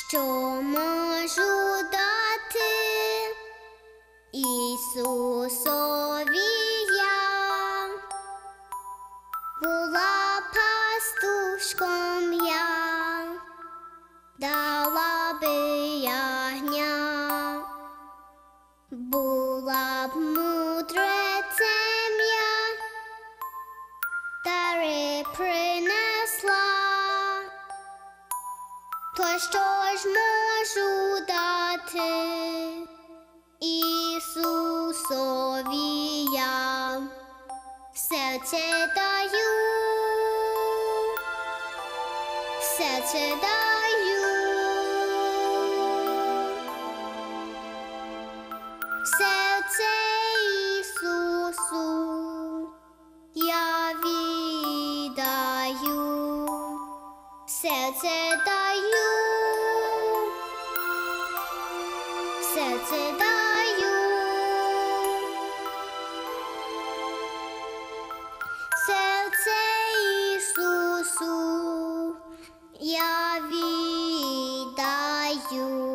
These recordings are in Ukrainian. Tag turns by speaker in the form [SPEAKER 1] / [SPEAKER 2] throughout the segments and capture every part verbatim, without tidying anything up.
[SPEAKER 1] Що можу дати Ісусові я? Була пастушком я, дала би ягня, була б мудрецем я, дари принесла. То що ж можу дати Ісусові я? Серце даю, серце даю, серце Ісусу я віддаю, серце даю, серце даю, серце Ісусу я віддаю.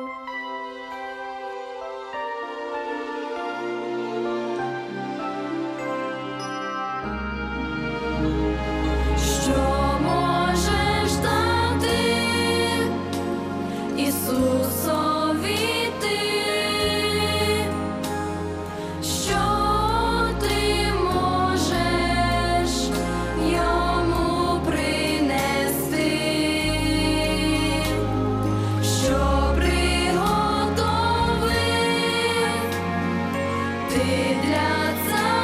[SPEAKER 2] Що можеш дати Ісусові ти? Що ти можеш йому принести? Що приготовив ти для царя?